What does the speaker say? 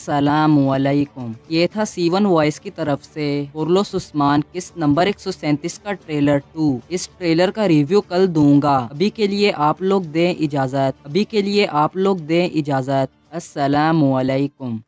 अस्सलामुअलैकुम। ये था C1 वॉइस की तरफ से पुरलुस उस्मान किस्त नंबर 137 का ट्रेलर 2। इस ट्रेलर का रिव्यू कल दूंगा। अभी के लिए आप लोग दें इजाज़त। अस्सलामुअलैकुम।